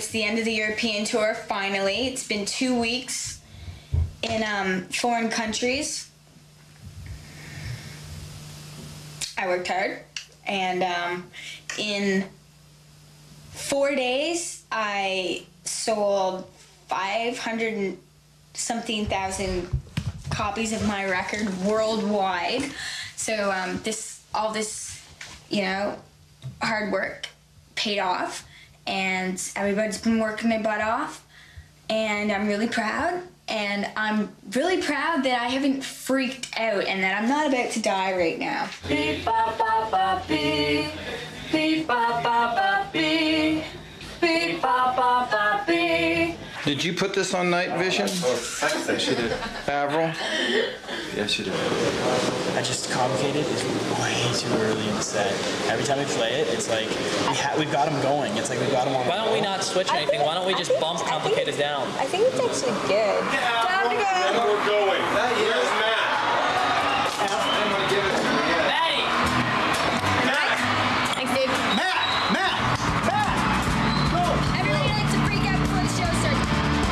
the end of the European tour, finally. It's been 2 weeks in foreign countries. I worked hard, and in 4 days, I sold 500 and something thousand copies of my record worldwide. So all this, hard work paid off, and everybody's been working their butt off, and I'm really proud. And I'm really proud that I haven't freaked out and that I'm not about to die right now. Beep, ba, ba, ba, beep. Beep, ba, ba, ba, beep. Beep, ba, ba, ba, beep. Did you put this on Night Vision? Oh, she did. Avril? Yeah, she did. I just Complicated is way too early in the set. Every time we play it, it's like we've got them going. It's like we've got them on. Why don't we not switch anything? Why don't we just bump Complicated down? I think it's actually good. Time to go. And we're going. Here's Matt. I'm gonna give it to you. Maddie! Thanks, dude. Matt! Everybody likes to freak out before the show starts.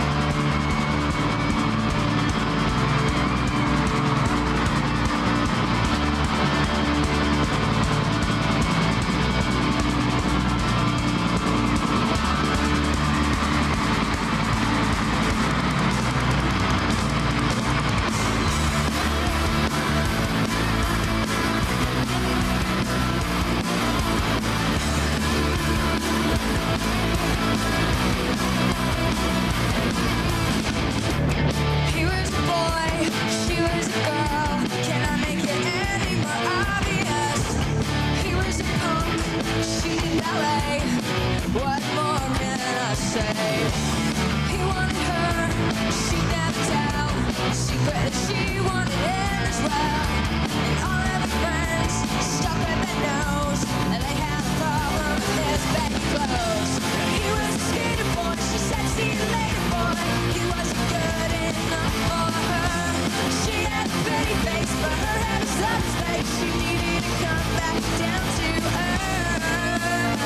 He was a boy, she was a girl. Can I make it any more obvious? He was a punk, she did ballet. What more can I say? He wanted her, she'd never tell. Secret that she wanted it as well. And all of her friends stuck with their nose, and they had a problem with his baggy clothes. He was a skater boy, she said, see you later, boy. He wasn't good enough for her. She had a pretty face, but her head was up his face. She needed to come back down to earth.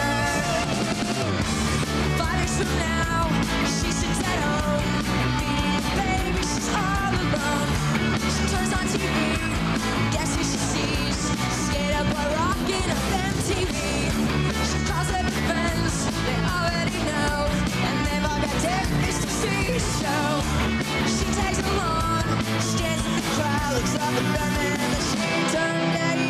5 years from now, she sits at home, being a baby, she's all alone. She turns on TV, guess who she sees? Skater boy rocking up MTV. She calls up her friends, they already know, and they've all got tickets to see the show. She tags along, stands in the crowd, looks up at them, and then she turned down.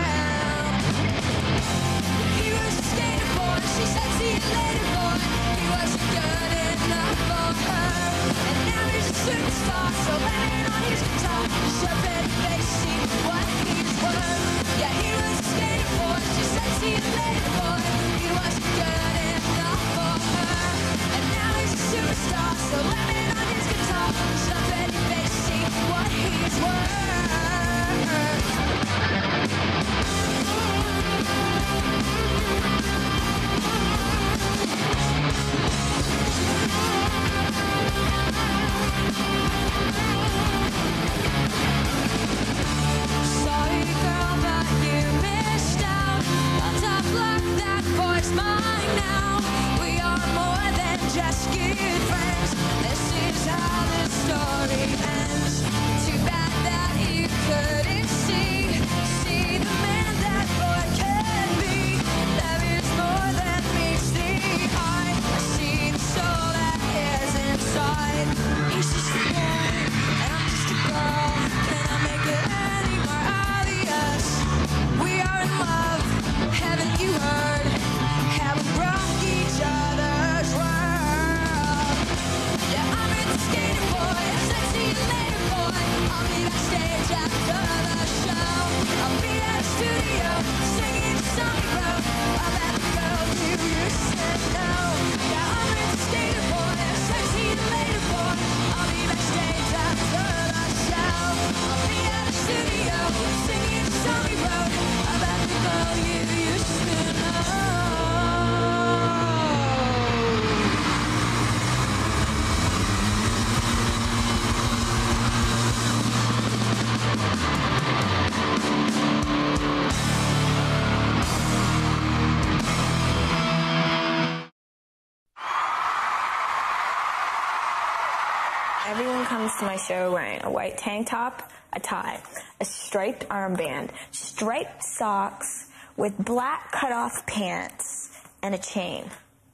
He was a skater boy, she said, see you later, boy. He wasn't good enough for her, and now he's a superstar, so laying on his guitar, show pretty face, see what he's worth. Yeah, he was a skater boy, she said, see you later, boy. He wasn't good enough for her, and now he's a superstar, so laying on his guitar, show pretty face, see what he's worth. Sorry, girl, but you missed out. On top luck, that boy's mine now. We are more than just good friends. This is how the story ends. Too bad that you couldn't see the man that boy can be. There is more than meets the eye. I see the soul that is inside. He's just a boy, and I'm just a girl. Can I make it any more obvious? We are in love, haven't you heard? Haven't broke each other's world. Yeah, I'm in the skater boy, I said see you Everyone comes to my show wearing a white tank top, a tie, a striped armband, striped socks with black cutoff pants, and a chain.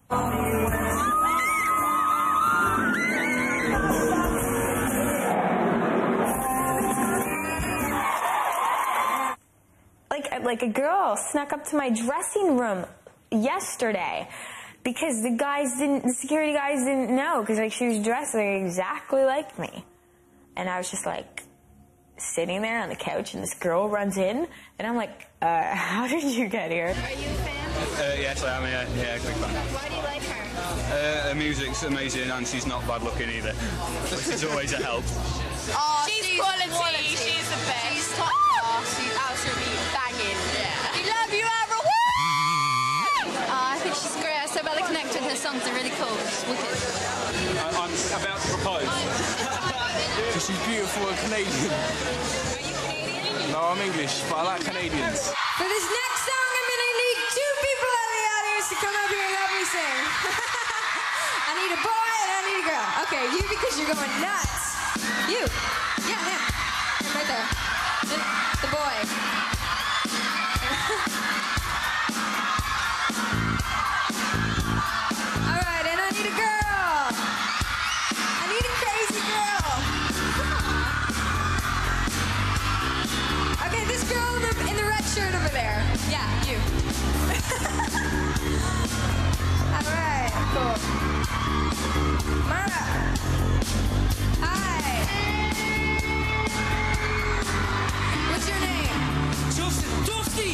Like a girl snuck up to my dressing room yesterday because the security guys didn't know, because like she was dressed like exactly like me. And I was just like sitting there on the couch, and this girl runs in, and I'm like, how did you get here? Are you a fan? Yes, I am, yeah, quick fan. Why do you like her? Her music's amazing, and she's not bad looking either, which is always a help. Oh, she's quality. She's the best. She's top class. She's absolutely banging. Yeah. We love you, everyone! I think she's great. I so well connected. Her songs are really cool. She's wicked. I'm about to propose. Because she's beautiful and Canadian. Are you Canadian? No, I'm English, but I like Canadians. For this next song, I'm gonna need 2 people out of the audience to come up here and help me sing. I need a boy and I need a girl. Okay, you because you're going nuts. You. Yeah, him. Him right there. The boy. All right, and I need a girl. I need a crazy girl. Okay, this girl in the red shirt over there. Yeah, you. All right, cool. Mara. Hi. What's your name? Joseph Dusty!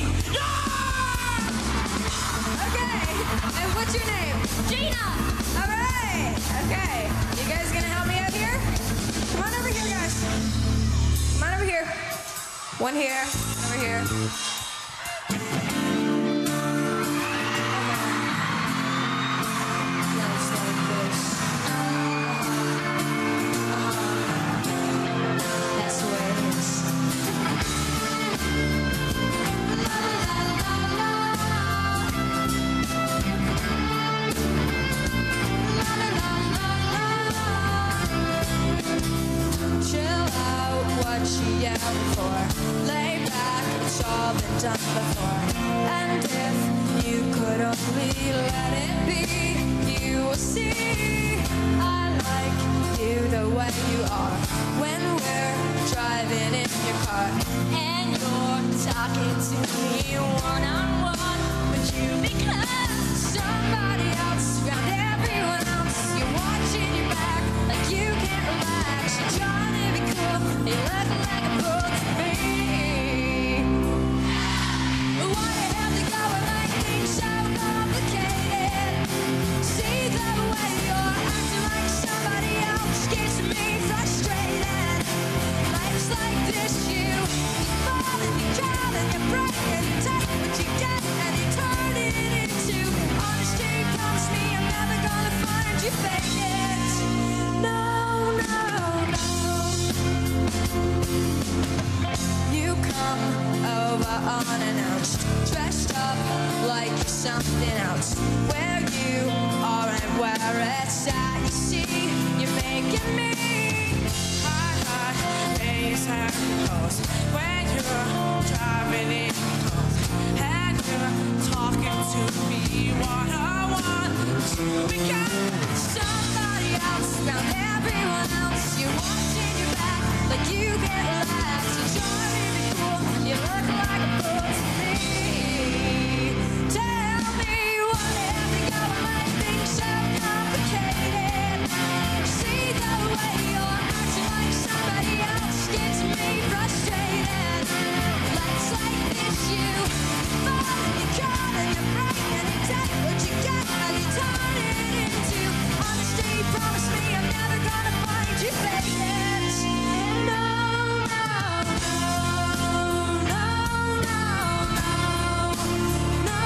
Okay. And what's your name? Gina! All right. Okay. You guys gonna help me out here? Come on over here, guys. Come on over here. One here. Over here. That's the way it is. Chill out, what you yelling for? Lay back, it's all been done before. And if you could only let it be, you will see I like you the way you are. When we're driving in your car and you're talking to me one-on-one, but you become somebody else around everyone else. You're watching your back like you can't relax. You're trying to be cool, you look like a fool to me. Why do you have to go and make things so complicated? See the way you're acting like somebody else gets me frustrated. Life's like this, you fall and you crawl and you break and you take what you get and you turn it into honesty. Promise me I'm never gonna find you fake it. No, no, no. You come over unannounced, dressed up like you're something else. Where you are and where it's at, you see, you're making me Days have close when you're driving in close and you're talking to me one-on-one. To become somebody else around everyone else. You're watching your back like you can't relax. You're trying to be cool, you look like a fool to me. Tell me why they have to go and make things so complicated. See the way you're acting like somebody else gets me frustrated. Life's like this, you fall and you cut and you break and you take what you get and you turn it into honesty. Promise me I'm never gonna find you fake it. No, no, no, no, no, no, no,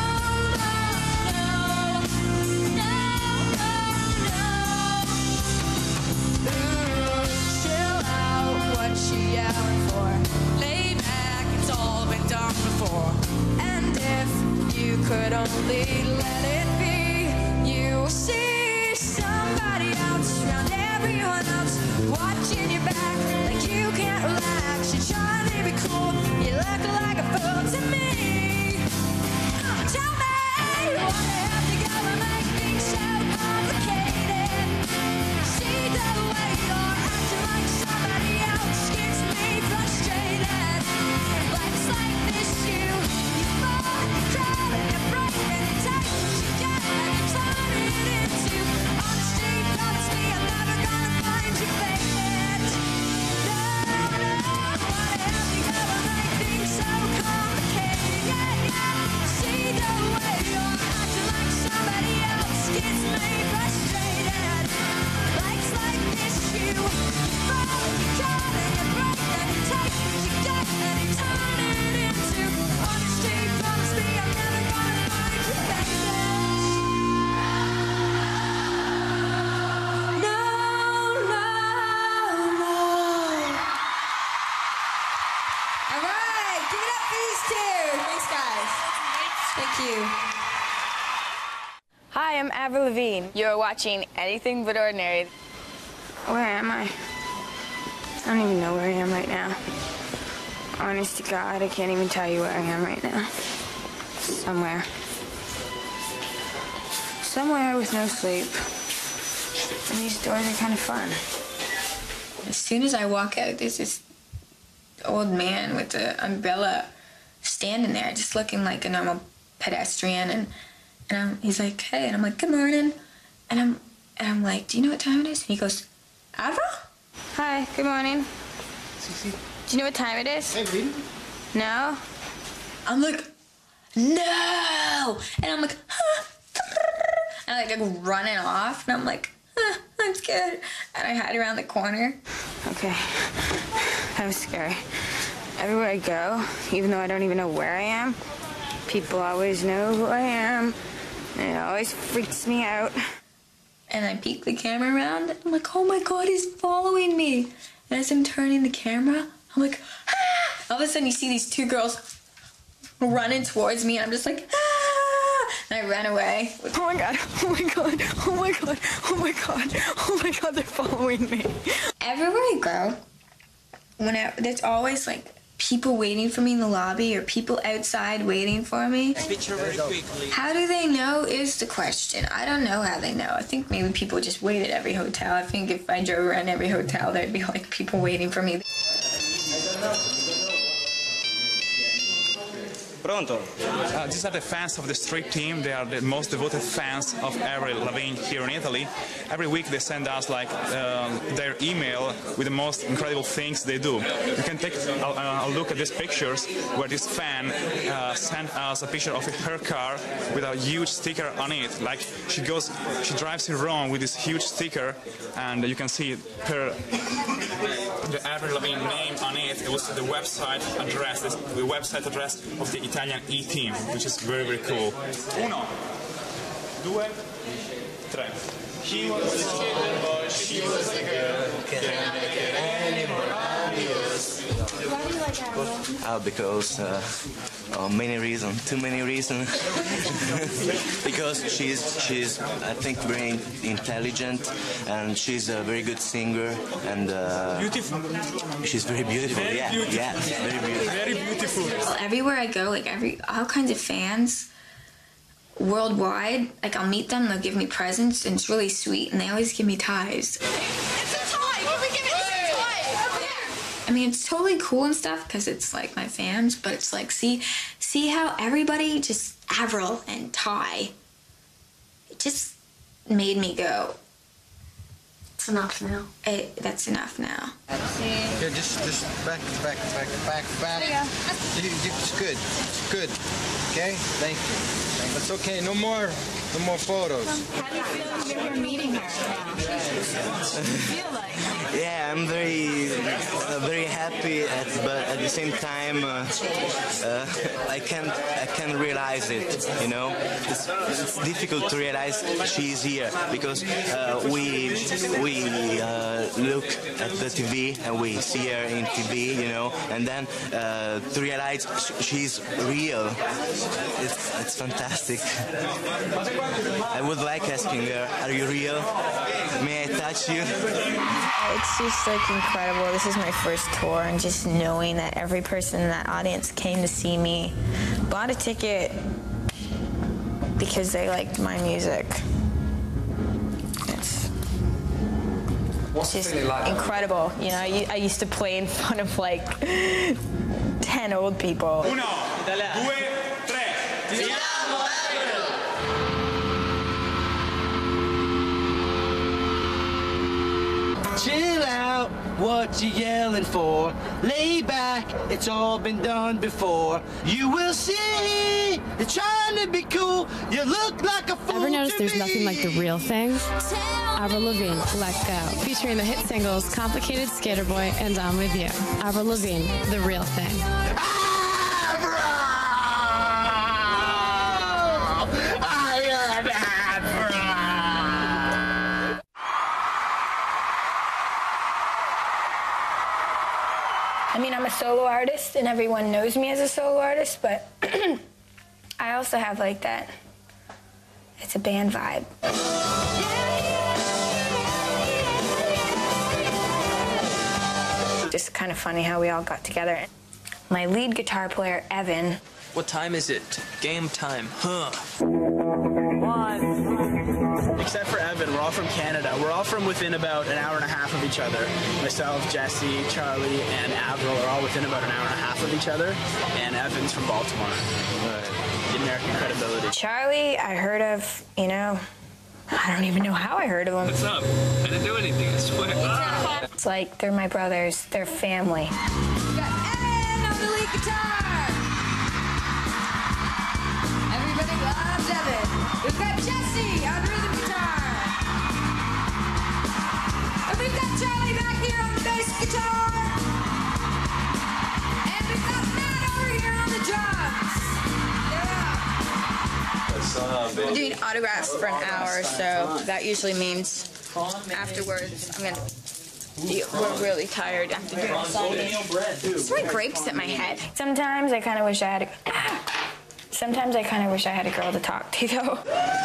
no, no, no. Ooh, chill out, what you yelling for? Lay back, it's all been done before. And if you could only let it be, you will see somebody else around everyone else. watching your back like you can't relax. You're trying to be cool, you look like a fool to me. Tell me why they have to go and make things so complicated. See the way you're acting like somebody else gets me frustrated. Life's like this, you fall, you crawl, and you break, and you take what you get, and you turn it into honesty. Promise me I'm never gonna find you fake it. No, why they have to go and make things so complicated? See the way you're acting like somebody else gets me frustrated. Life's like this, you fall, you crawl, and you break, and you take what you get, and you turn it into honesty. Promise me I'm never gonna find you fake it. No, no, no. All right, give it up for these two. Thanks, guys. Thank you. Hi, I'm Avril Lavigne. You're watching Anything But Ordinary. Where am I? I don't even know where I am right now. Honest to God, I can't even tell you where I am right now. Somewhere. Somewhere with no sleep. And these doors are kind of fun. As soon as I walk out, there's this old man with the umbrella standing there, just looking like a normal pedestrian. And he's like, hey, and I'm like, good morning. And I'm like, do you know what time it is? And he goes, Avril? Hi, good morning. Do you know what time it is? Hey, reading? No? I'm like, no! And I'm like, huh? And I go running off, and I'm like, I'm scared. And I hide around the corner. Okay, that was scary. Everywhere I go, even though I don't even know where I am, people always know who I am, and it always freaks me out. And I peek the camera around, and I'm like, oh my God, he's following me. And as I'm turning the camera, I'm like, ah! All of a sudden you see these two girls running towards me, and I'm just like, ah! And I ran away. Oh my God, oh my God, oh my God, oh my God, oh my God, they're following me. Everywhere I go, there's always like people waiting for me in the lobby or people outside waiting for me. Picture very quickly. How do they know is the question. I don't know how they know. I think maybe people just wait at every hotel. I think if I drove around every hotel, there'd be like people waiting for me. Pronto? These are the fans of the street team. They are the most devoted fans of Avril Lavigne here in Italy. Every week they send us like their email with the most incredible things they do. You can take a look at these pictures where this fan sent us a picture of her car with a huge sticker on it. Like she drives in Rome with this huge sticker, and you can see the Avril Lavigne name on it. It was the website address, the website address of the Italian E-Team, which is very, very cool. 1, 2, 3. She was a boy, she was a girl, can't make it any more obvious. Why do you like Avril? Because many reasons, too many reasons. Because she's I think very intelligent, and she's a very good singer, and beautiful. She's very beautiful. Very beautiful. Yeah, very beautiful. Very beautiful. Well, everywhere I go, like all kinds of fans worldwide, like I'll meet them, they'll give me presents, and it's really sweet, and they always give me ties. It's a tie! Can we give it a tie? Over there! I mean, it's totally cool and stuff because it's like my fans, but it's like, see how everybody just Avril and Ty. It just made me go. It's enough now. That's enough now. Here, just back. Yeah. It's good. It's good. Okay? Thank you. That's okay. No more photos. How do you feel you've been here meeting her now? What do you feel like? Yeah, I'm very happy, but at the same time, I can't realize it. You know, it's difficult to realize she's here because we look at the TV and we see her in TV, you know, and then to realize she's real, it's fantastic. I would like asking her, are you real? May I touch much you. It's just like incredible. This is my first tour, and just knowing that every person in that audience came to see me, bought a ticket because they liked my music. It's just incredible. You know, I used to play in front of like 10 old people. 1, 2, 3. Ti amo, Avril! Chill out, what you yelling for? Lay back, it's all been done before. You will see, you're trying to be cool. You look like a fool. Ever notice there's nothing like the real thing? Avril Lavigne, Let Go, featuring the hit singles Complicated, Skater Boy, and I'm With You. Avril Lavigne, The Real Thing. I mean, I'm a solo artist, and everyone knows me as a solo artist, but I also have like that, it's a band vibe. Just kind of funny how we all got together. My lead guitar player, Evan. What time is it? Game time, huh? Except for Evan, we're all from Canada. We're all from within about an hour and a half of each other. Myself, Jesse, Charlie, and Avril are all within about an hour and a half of each other. And Evan's from Baltimore. The American Credibility. Charlie, I heard of, you know, I don't even know how I heard of him. What's up? I didn't do anything, I swear. It's like they're my brothers, they're family. We got Evan on the lead guitar. Everybody loves Evan. We've got Jesse on rhythm guitar. And we've got Charlie back here on the bass guitar. And we've got Matt over here on the drums. We're doing autographs for an hour, so that usually means afterwards we're really tired after doing the song. Is there grapes at my head? Sometimes I kind of wish I had a girl to talk to, though.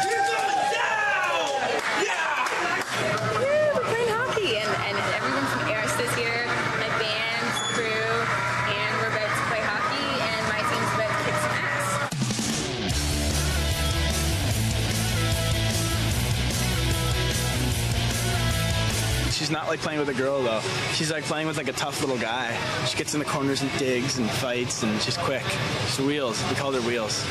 Yeah, we're playing hockey, and everyone from Eris is here, my band's crew, and we're about to play hockey, and my team's about to kick some ass. She's not like playing with a girl though. She's like playing with like a tough little guy. She gets in the corners and digs and fights, and she's quick. She's wheels. We call her wheels.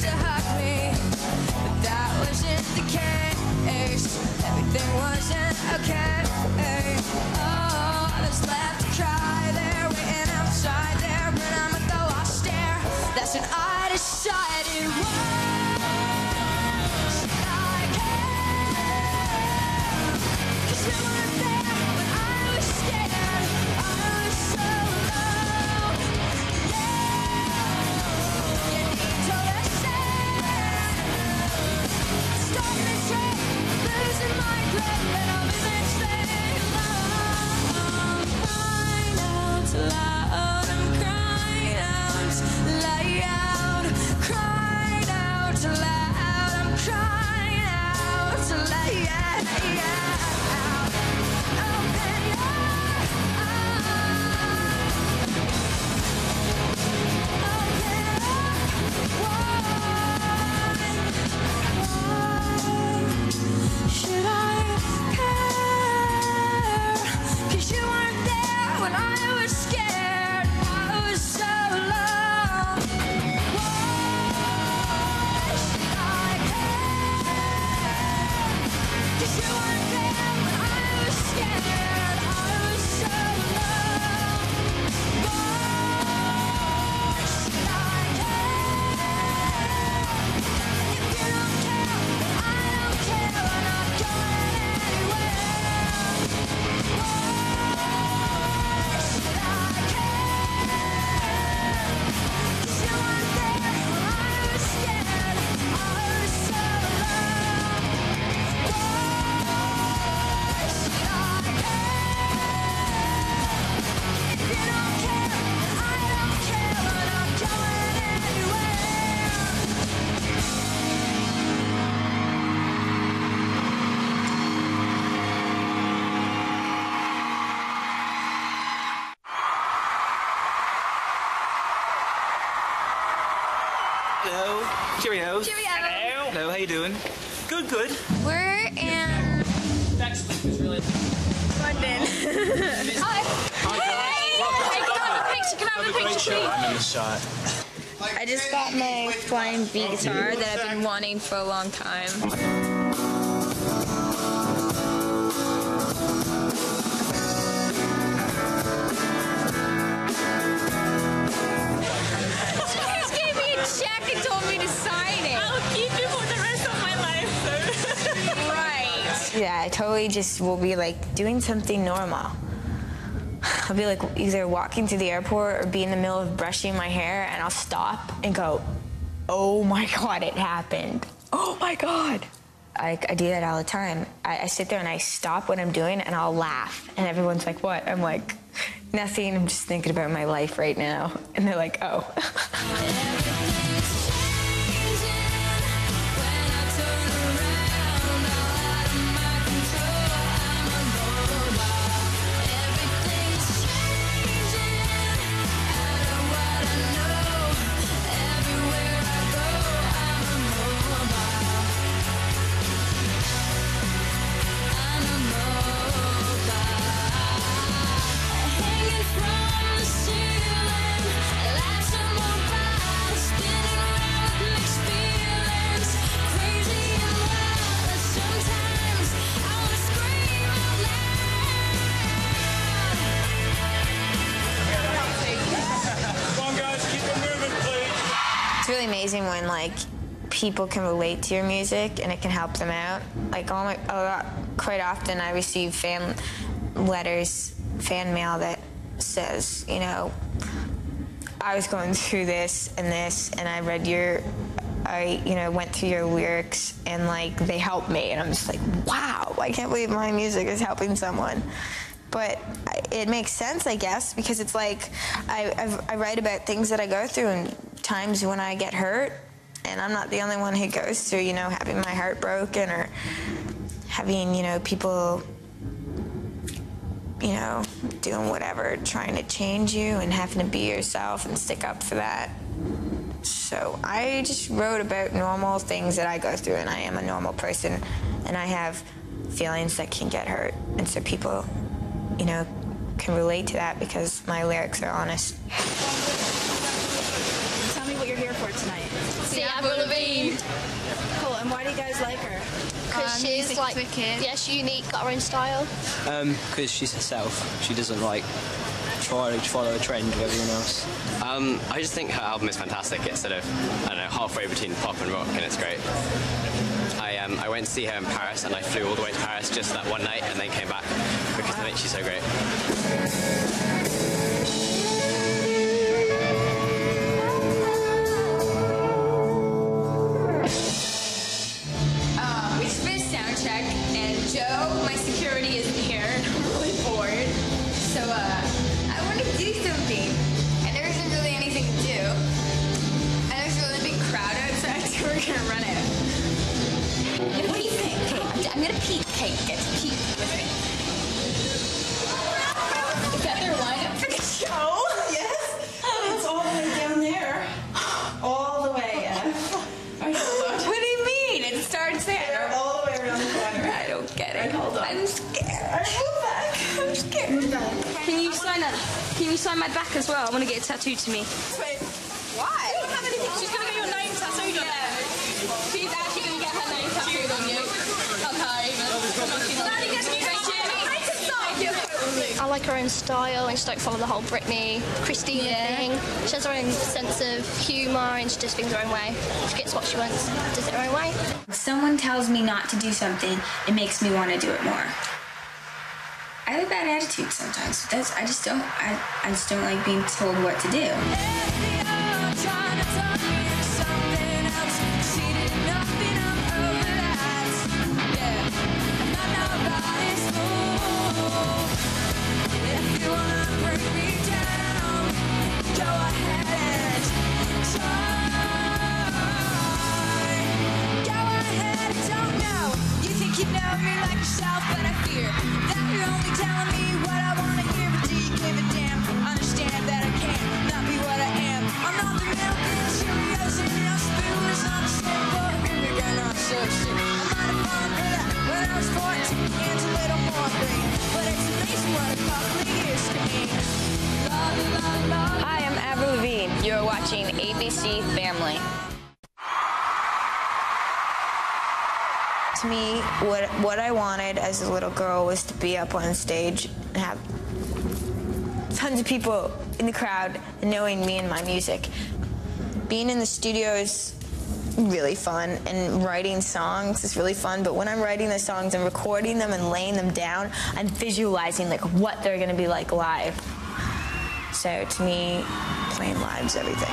to hug me, but that wasn't the case. Everything wasn't okay. Oh, I was left to cry there, waiting outside there, but I'm at the lost stare. That's when I decided, why should I care? 'Cause you weren't there when I was scared. I was so alone. Yeah, you need to listen. Stop the train, losing my grip, and I'll be missing love. I'm crying out loud. I'm crying out loud. Crying out loud. I'm crying out loud. Open your eyes. Should I care? 'Cause you weren't there when I was scared. I was so alone. Why should I care? 'Cause you weren't there when I was scared. I was so alone. Why should I care? If you don't care, then I don't care. We're not going anywhere. Why should I care? 'Cause you weren't there when I was scared. I was so alone. Why should I care? If you don't care, then I don't care. We're not going anywhere. Hello. Cheerio. Cheerio. Hello, how you doing? Good, good. We're in London. Can I have a picture, please? I'm in the shot. I just got my Flying V guitar that I've been wanting for a long time. She just gave me a check and told me to sign it. I'll keep it for the rest of my life. Right. Yeah, I totally just will be like doing something normal. I'll be like either walking to the airport or be in the middle of brushing my hair, and I'll stop and go, oh my God, it happened. Oh my God. I do that all the time. I sit there and I stop what I'm doing and I'll laugh. And everyone's like, what? I'm like, nothing. I'm just thinking about my life right now. And they're like, oh. It's really amazing when like people can relate to your music and it can help them out. Like quite often I receive fan mail that says, you know, I was going through this, and I read went through your lyrics, and like they helped me, and I'm just like, wow, I can't believe my music is helping someone. But it makes sense, I guess, because it's like I write about things that I go through and times when I get hurt, and I'm not the only one who goes through, you know, having my heart broken or having, you know, people, you know, doing whatever, trying to change you and having to be yourself and stick up for that. So I just wrote about normal things that I go through, and I am a normal person, and I have feelings that can get hurt, and so people, you know, can relate to that because my lyrics are honest. Tell me what you're here for tonight. see Avril Lavigne. Cool, and why do you guys like her? Because she's like, yeah, she's unique, got her own style. Because she's herself. She doesn't like try to follow a trend with everyone else. I just think her album is fantastic. It's sort of, I don't know, halfway between pop and rock, and it's great. I went to see her in Paris, and I flew all the way to Paris just that one night, and then came back because I think she's so great. We just finished sound check, and Joe, my security, isn't here. I'm really bored. So, I want to do something. And there isn't really anything to do. And there's a really big crowd outside, so we're going to run out. What do you think? Okay, I'm going to peek. Okay, get to peek with me. Is that their lineup for the show? Yes. It's all the way down there. All the way, yeah. What do you mean? It starts there. They're all the way around the corner. I don't get it. Right, hold on. I'm scared. Move back. I'm scared. Move back. Can you sign my back as well? I want to get it tattooed to me. Wait. Why? I don't have anything. She's going to get your name tattooed on it. She's actually going to get her name tattooed on you. I like her own style, and she don't follow the whole Britney, Christina thing. She has her own sense of humour, and she does things her own way. She gets what she wants, does it her own way. If someone tells me not to do something, it makes me want to do it more. I have a bad attitude sometimes. I just don't like being told what to do. You know me like yourself, but I fear that you're only telling me what I want to hear. But do you give a damn? Understand that I can't not be what I am. I'm not the milk and Cheerios and your spoon is not the same. But here we go, not so shit. I might have fallen for that when I was 14 and a little more green. But it's amazing what a couple of years can mean. Hi, I'm Avril Lavigne. You're watching ABC Family. To me, what I wanted as a little girl was to be up on stage and have tons of people in the crowd knowing me and my music. Being in the studio is really fun, and writing songs is really fun, but when I'm writing the songs and recording them and laying them down, I'm visualizing like what they're gonna be like live. So to me, playing live is everything.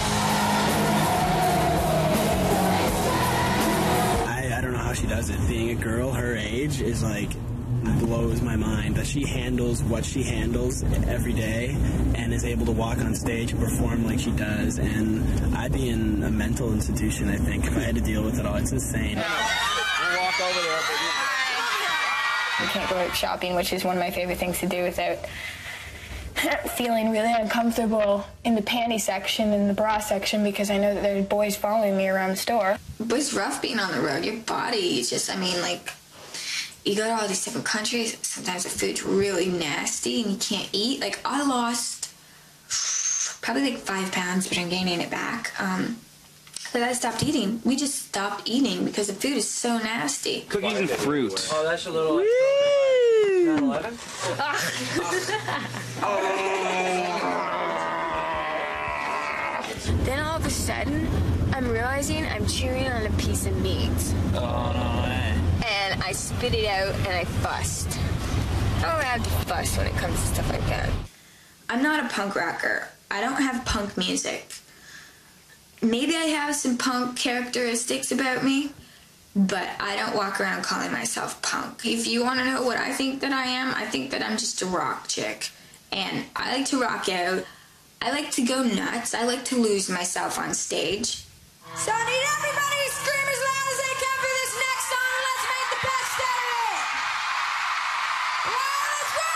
I don't know how she does it. Being a girl her age is like, blows my mind that she handles what she handles every day and is able to walk on stage and perform like she does. And I'd be in a mental institution, I think, if I had to deal with it all. It's insane. We'll walk over there. We can't go out shopping, which is one of my favorite things to do, without feeling really uncomfortable in the panty section and the bra section, because I know that there's boys following me around the store. But it's rough being on the road. Your body is just, I mean, like, you go to all these different countries, sometimes the food's really nasty and you can't eat. Like, I lost probably like 5 pounds, but I'm gaining it back. Like, I stopped eating. We just stopped eating because the food is so nasty. Cookies and fruit. Oh, that's a little... 9/11? Then all of a sudden, I'm realizing I'm chewing on a piece of meat. Oh, no way. And I spit it out and I fussed. I don't have to fuss when it comes to stuff like that. I'm not a punk rocker. I don't have punk music. Maybe I have some punk characteristics about me, but I don't walk around calling myself punk. If you want to know what I think that I am, I think that I'm just a rock chick. And I like to rock out. I like to go nuts. I like to lose myself on stage. So I need everybody to scream as loud as they can for this next song. Let's make the best out of it. Let's rock!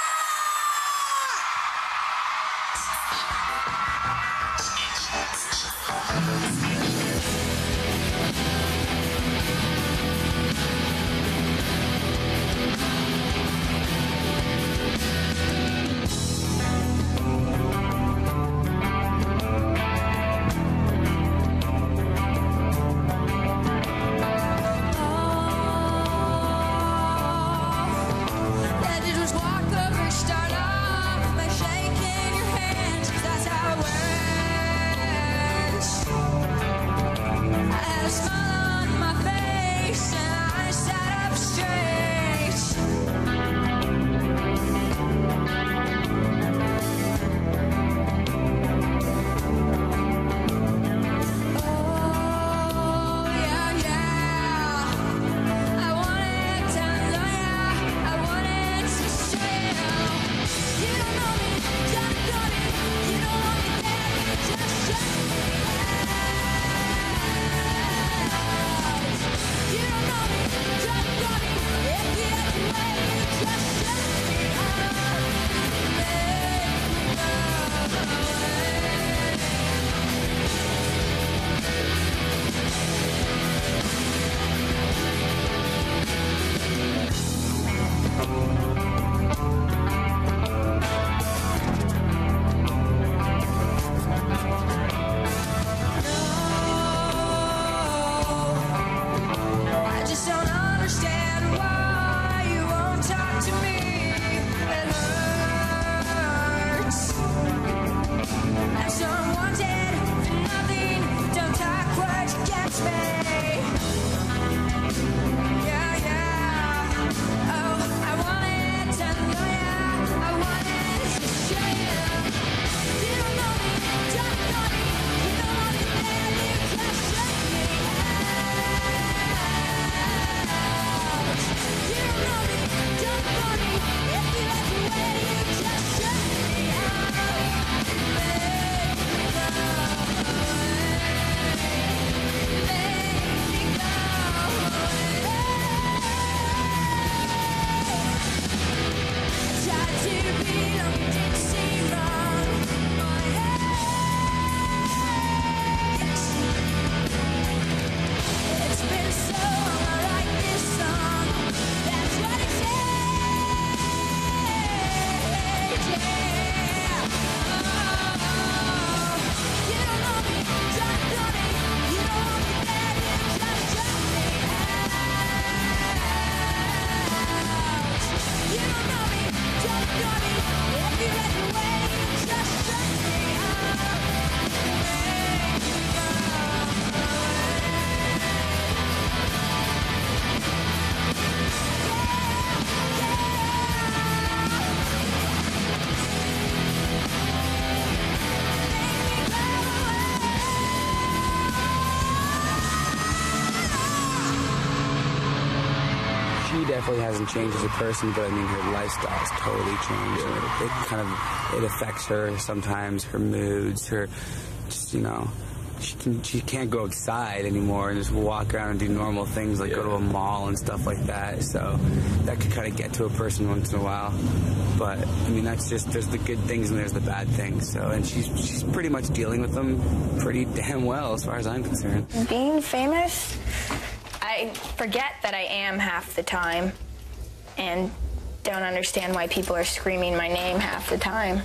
definitely hasn't changed as a person, but I mean, her lifestyle's totally changed. It affects her sometimes, her moods, her, just, you know, she can't go outside anymore and just walk around and do normal things like go to a mall and stuff like that. So that could kind of get to a person once in a while. But I mean, that's just, there's the good things and there's the bad things. So, and she's pretty much dealing with them pretty damn well as far as I'm concerned. Being famous, I forget that I am half the time and don't understand why people are screaming my name half the time.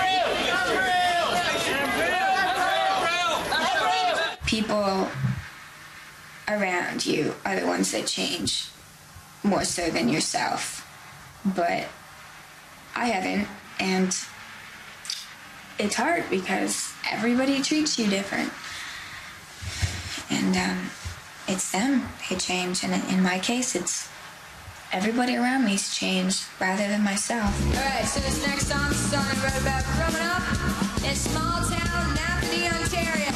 People around you are the ones that change more so than yourself. But I haven't, and it's hard because everybody treats you different. And it's them who change, and in my case, it's everybody around me's changed rather than myself. All right, so this next song is right about growing up in small town Napanee, Ontario.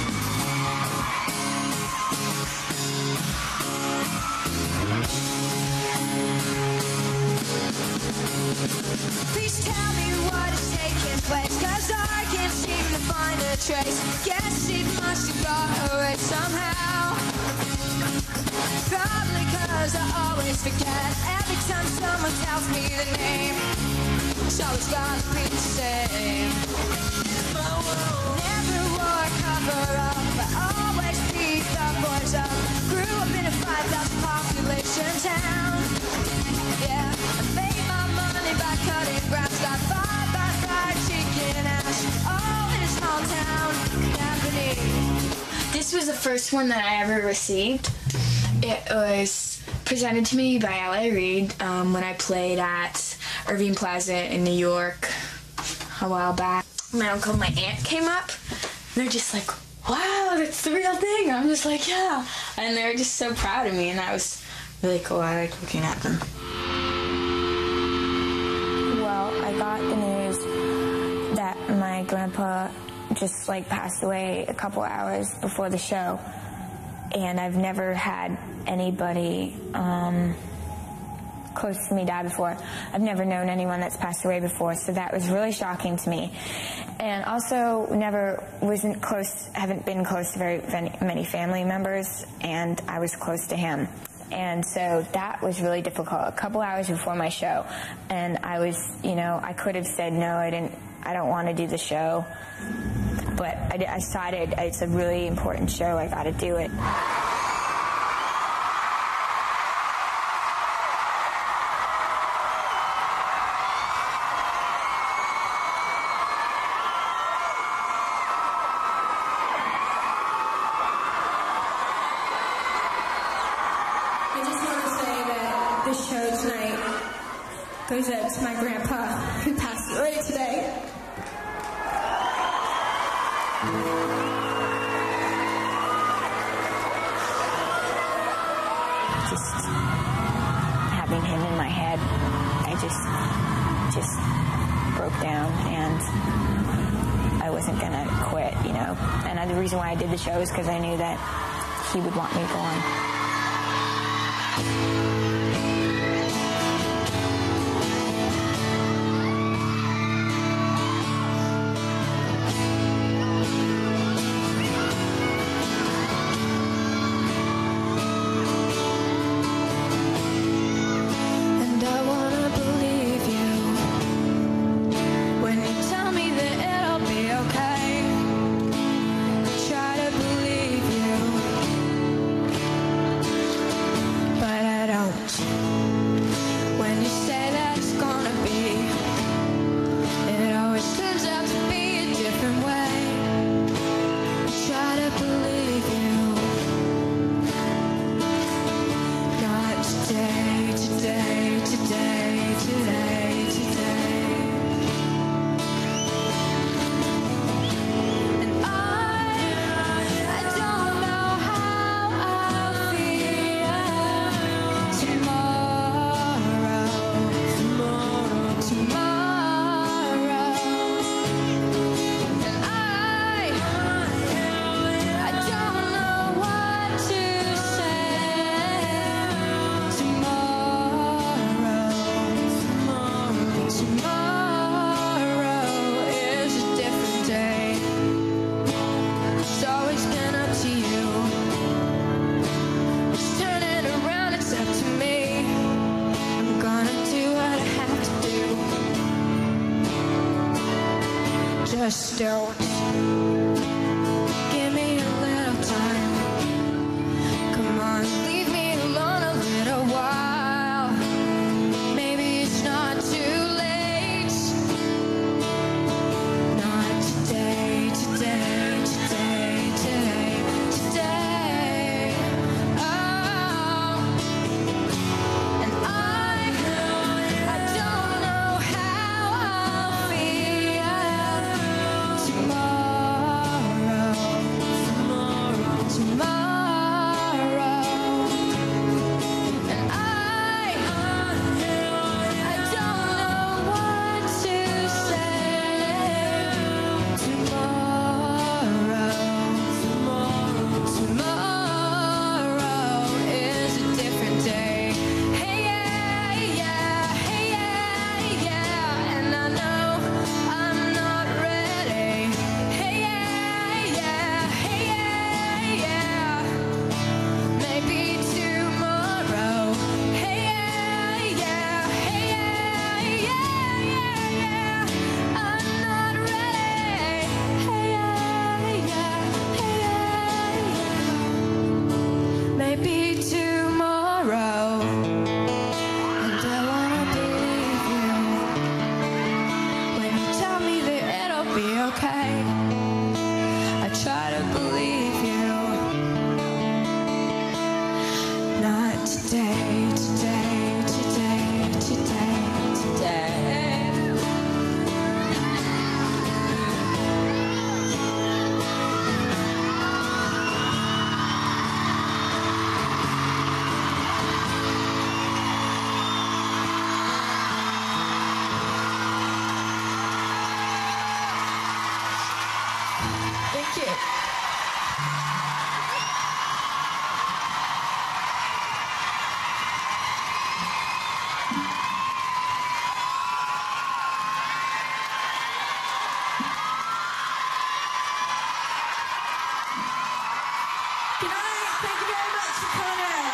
Please tell me what is taking place, 'cause I can't seem to find a trace. Guess it must have got away somehow. Probably 'cause I always forget every time someone tells me the name. It's always gotta be the same. Never wore a cover up, but always beat the boys up. Grew up in a 5,000 population town. Yeah, I made my money by cutting grass, got by fried chicken ass. All in a small town, Napanee. This was the first one that I ever received. It was presented to me by L.A. Reid when I played at Irving Plaza in New York a while back. My uncle and my aunt came up, and they're just like, wow, that's the real thing. I'm just like, yeah. And they were just so proud of me, and that was really cool. I like looking at them. Well, I got the news that my grandpa just passed away a couple hours before the show, and I've never had anybody close to me die before. I've never known anyone that's passed away before, so that was really shocking to me. And also haven't been close to very many family members, and I was close to him. And so that was really difficult. A couple hours before my show, and I was, I could have said no, I don't want to do the show, but I decided it's a really important show. I got to do it. I just want to say that this show tonight goes out to my grandpa who passed away today. Just having him in my head, I just broke down, and I wasn't gonna quit, And the reason why I did the show is because I knew that he would want me going. And I wanna believe you when you tell me that it'll be okay. Try to believe you, but I Just don't give me a little time. Come on, leave me alone a little while. Maybe it's not too late. Not today, today, today, today, today. Oh, and I don't know how I'll feel tomorrow, tomorrow. And I don't know what to say tomorrow. Tomorrow is a different day. Hey yeah, yeah, hey yeah, yeah. And I know I'm not ready. Hey yeah, yeah, hey yeah, yeah. Maybe tomorrow. Hey yeah, yeah, hey yeah, yeah, yeah, yeah. I'm not ready. Hey yeah, yeah, hey yeah, yeah. Maybe tomorrow. And I wanna believe you when you tell me that it'll be okay. I try to believe you. Not today, today, today, today, today. Thank you. Good night. Thank you very much for coming.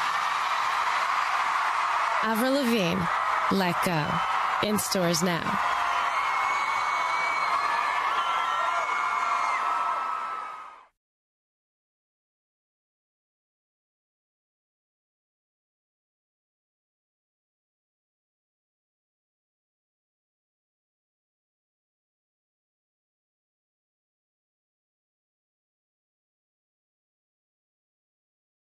Avril Lavigne, Let Go. In stores now.